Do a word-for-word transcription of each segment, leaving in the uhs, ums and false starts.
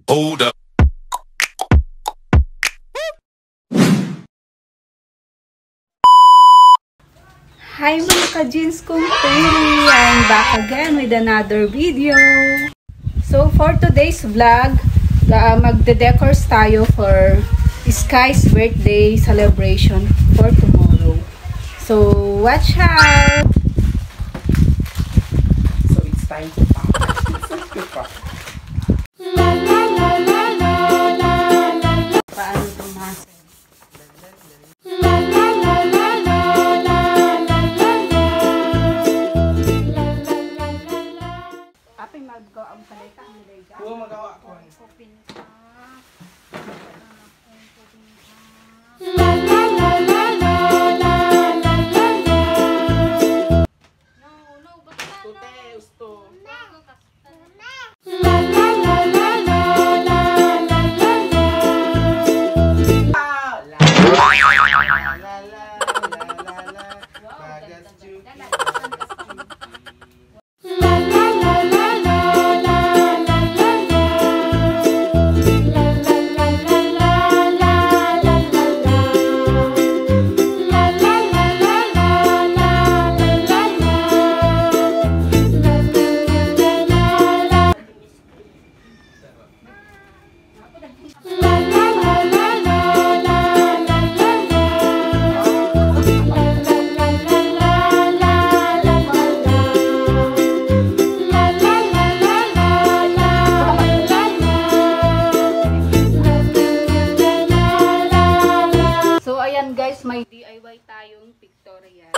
Hold up. Hi mga ka-jeans kong pretty! I'm back again with another video. So for today's vlog, uh, magde-decors tayo for Sky's birthday celebration for tomorrow. So watch out! So it's time to pack. It's time to pack. Paano pumasok? Apay magawa ang palita nila dyan. Oo, magawa ko. Open ka. Tute, gusto. Ah, la, la, la, la, la, la, la. Bagas Juki, Bagas Juki. So ayan guys, may D I Y tayong pictorial.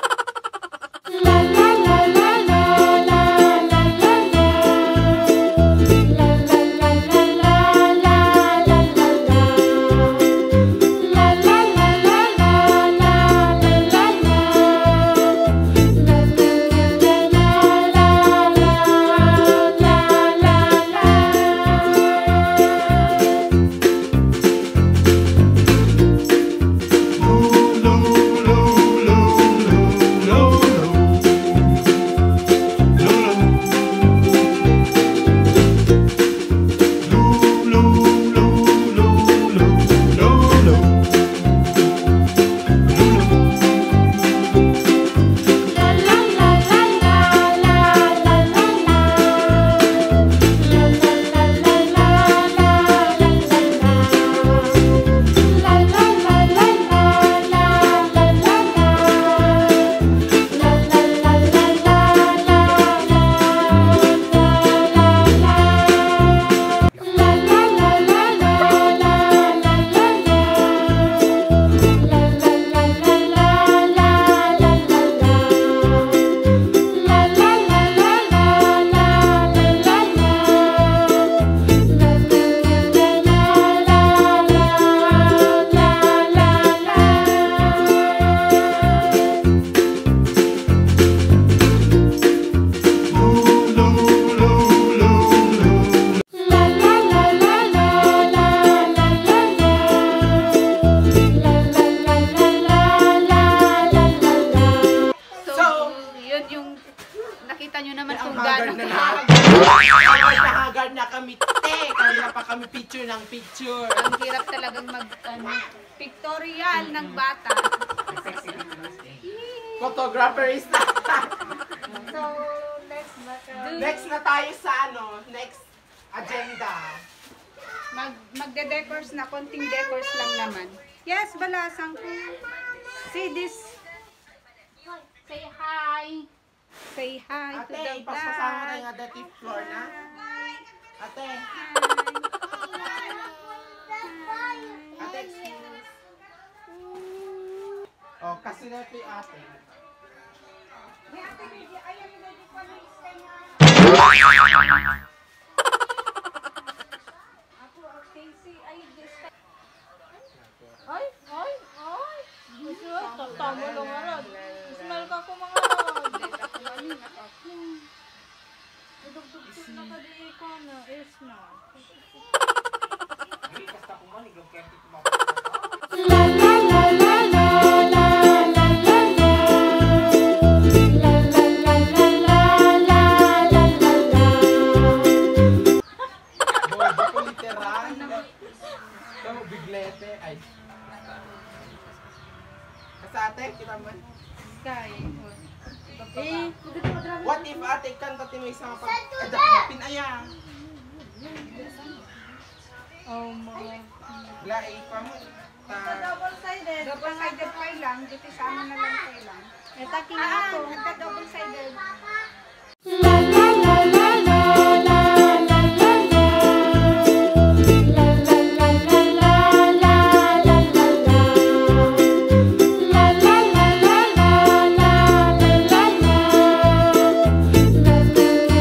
Haggard na lahat. Haggard na haggard na kami, te. Kanina pa kami picture ng picture. Ang hirap talagang mag ano, pictorial ng bata. Photographer is na. So next bata. Next na tayo sa ano, next agenda. Mag magde-decors na, konting decors lang naman. Yes, balasang ko. See this. Say hi. Say hi to the Ate, vlog. ipasasama tayo nga dati floor na. Ate. Ate, excuse. Oh, kasi na ito yung ate. Ay, ay, ay. Gusto, tatama lang arad. Smell ka ko mga arad. Idugtugtog na ka di ko na. Is na. Basta ko man, igong kaya ito La la la la la la la la la. La la la la la la la la la. Bordo ko literal. What if ate kanta ti may isang pag... Ada, pinaya. Oh, mga. Lai pa mo. Ta- Double-sided. Double-sided pa lang. Dito sa amin na lang pa lang. Eh, taki na ako. Nagka-double-sided. La la la la la la la la la. La la la la la la la la la. La la la la la la la la la. La la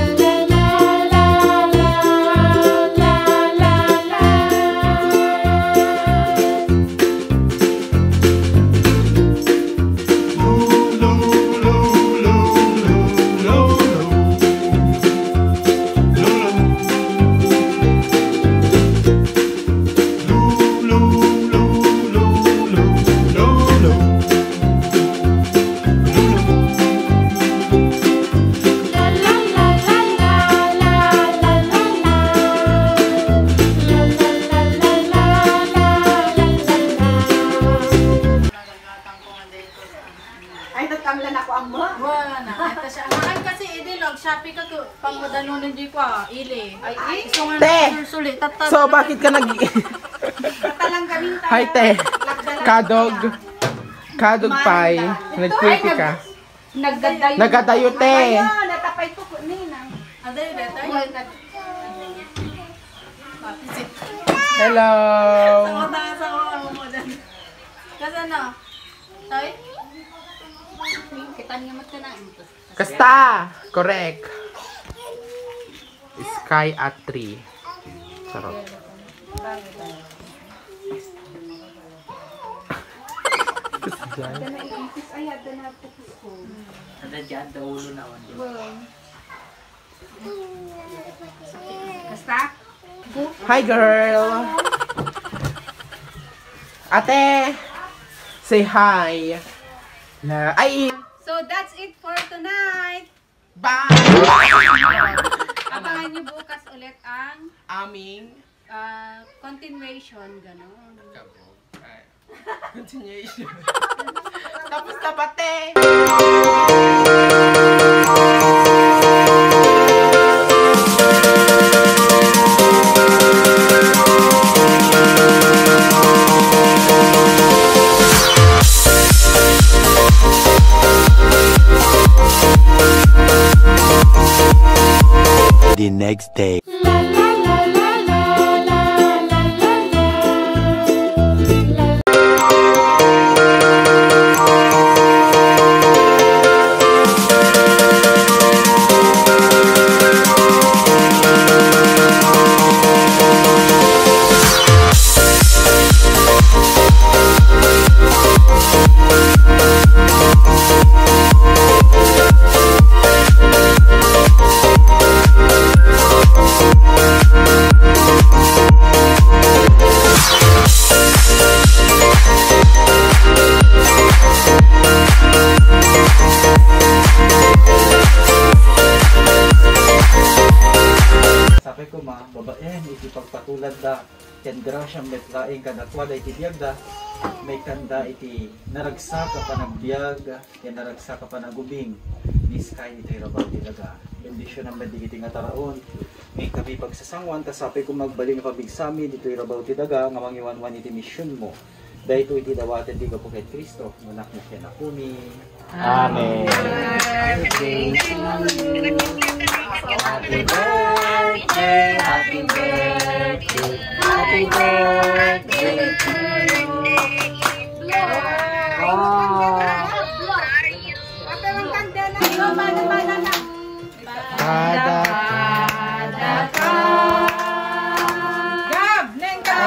la la Ay, natamlan ako ang mo. Wala na. Ito siya. Makan kasi idilog. Shopee ka to. Pang madanunan di pa. Ili. Ay, eh. So nga Te! na sulit. Tatal. So, bakit ka nag... Katalang gamin tayo. Hi, te. Kadog. Kadog pay. Nagkwiti ka. Nagdadayo. Nagadayo, te. Ayun, natapay ko po. Nina. Aday, detay. Papisit. Hello. Sa mata sa ako mo dyan. Kasi ano? Tay? Kita niya magkanain ito. Kasta. Correct. Sky at three. Sarap. Ada na iipis. Ay, ada na po ko. Ada dyan, daulo na on. Basta? Hi, girl. Ate. Say hi. Na, ay. So, that's it for tonight. Bye. Abangan niyo bukas ulit ang Aming. ah, continuation. Ganon. Kabog. Ay. Continuation. Tapos na pati. The next day. la la la la la la la la la. Sabi ko ma, babaen, itipagpatulad da, ken grasyang metlaing kadatwa da itibiyag da, may kanda iti naragsa ka pa ng biyag, ken naragsa ka pa ng gubing, ni Sky iti rabaw tilaga. Bendisyon ang bandi iti nga taraon, may kami pagsasangwan, kasabi ko magbaling nga pabigsami, dito rabaw tilaga, nga mangiwanwan iti misyon mo. Dahil ito iti dawatin di ka po kay Kristo, munak mo kaya na kumi. Amen. Happy birthday, happy birthday, happy birthday to you. Pada. Gab! Neng ka!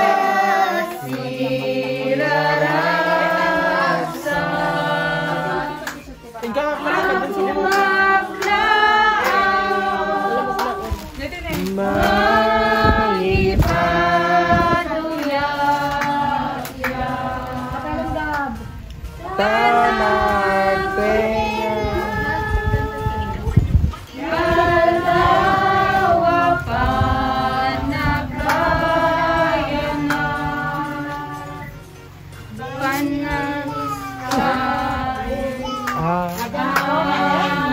Tinggal ako na ka sa mga. Ah.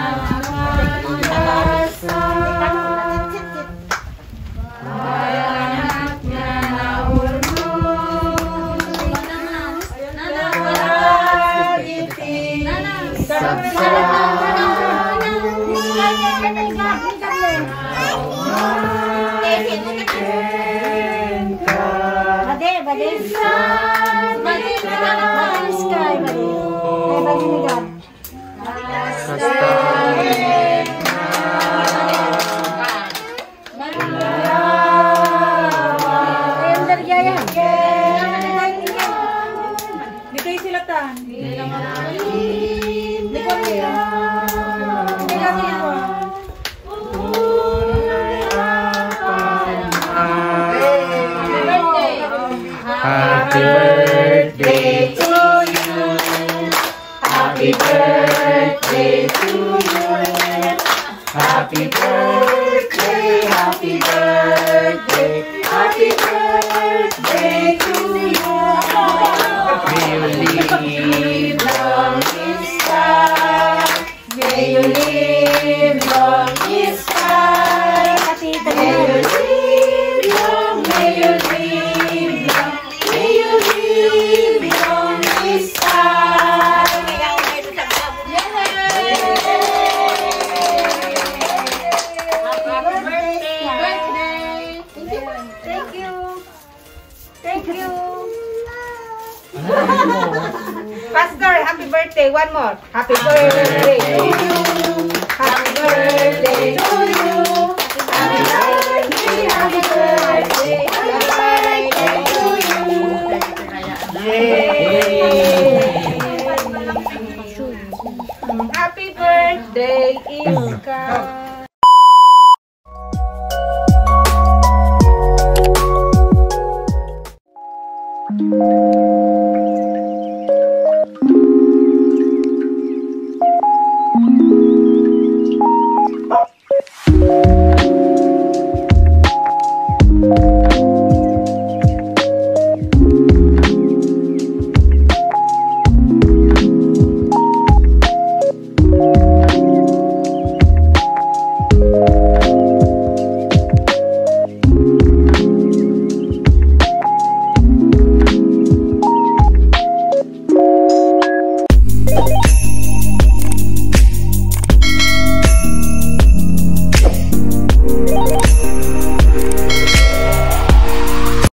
Insan, Manila Sky, Manila. Manila. Dito yung silatan. Happy birthday to you. Happy birthday to you. Happy birthday, happy birthday, happy birthday to you. May you live long in sky. May you live long in sky. May you live long, may you live long, may you live long in sky. Thank you. Thank you. Pastor, happy birthday. One more. Happy birthday to you. Happy birthday to you. Happy birthday, happy birthday, happy birthday to you. Happy birthday, Iska.